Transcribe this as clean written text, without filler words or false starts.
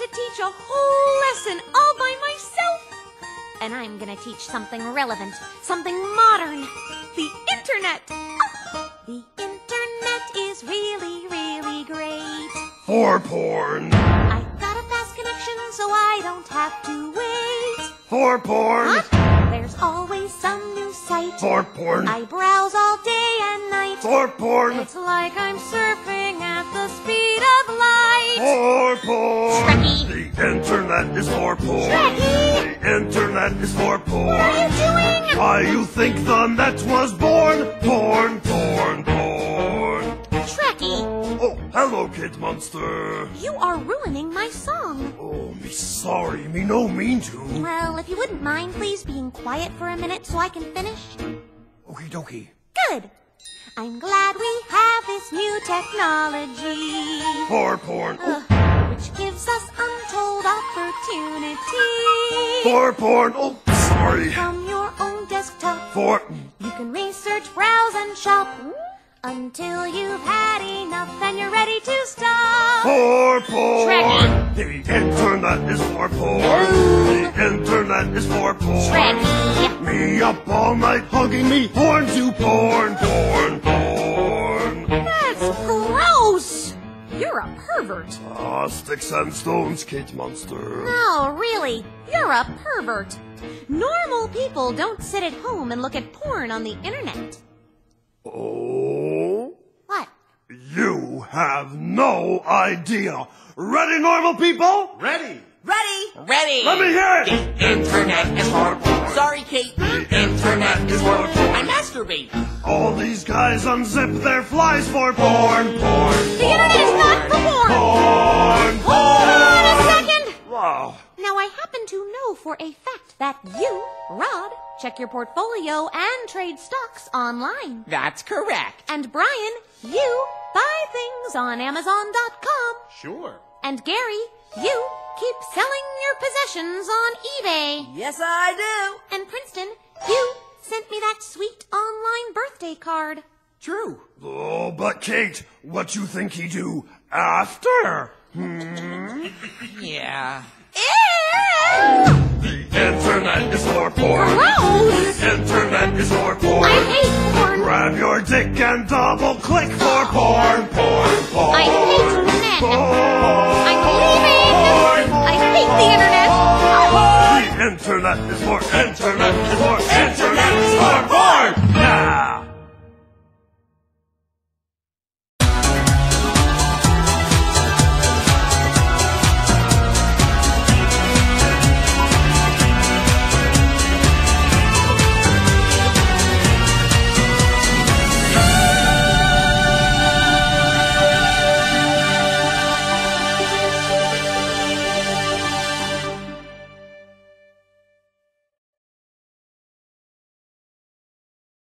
to teach a whole lesson all by myself. And I'm gonna teach something relevant, something modern. The internet. The internet is really, really great. For porn. I got a fast connection so I don't have to wait. For porn. What? There's always some new site. For porn. I browse all day and night. For porn. It's like I'm surfing at the speed of light. For porn. Trekkie. The internet is for porn. Trekkie. The internet is for porn. What are you doing? Why you think the net was born? Porn, porn, porn. Trekkie, Oh, hello, Kid Monster. you are ruining my song. Oh, me sorry, me no mean to. Well, if you wouldn't mind please being quiet for a minute so I can finish. Okie dokie. Good. I'm glad we have this new technology. For porn. Which gives us untold opportunity. For porn. Oh, sorry. From your own desktop, For... you can research, browse, and shop until you've had enough and you're ready to stop. For porn. Trekkie. The internet is for porn. The internet is for porn. Trekkie. Me up all night hugging me porn to porn, porn, porn. That's gross. You're a pervert. Ah, sticks and stones, Kid Monster. No, really, you're a pervert. Normal people don't sit at home and look at porn on the internet. Oh? What? You have no idea. Ready, normal people? Ready! Ready? Ready! Let me hear it! The internet is for porn. Sorry, Kate. The internet is for porn. I masturbate. All these guys unzip their flies for porn, porn. The internet is not for porn. Porn, Hold on a second. Wow. Now, I happen to know for a fact that you, Rod, check your portfolio and trade stocks online. That's correct. And Brian, you buy things on Amazon.com. Sure. And Gary, you keep selling your possessions on eBay. Yes, I do. And Princeton, you sent me that sweet online birthday card. True. Oh, but Kate, what you think he do after? Yeah. Ew! The internet is for porn. Gross! The internet is for porn. I hate porn. Grab your dick and double click for porn, porn, porn. I hate men. Porn. I'm leaving. I hate the internet. The internet is for internet is for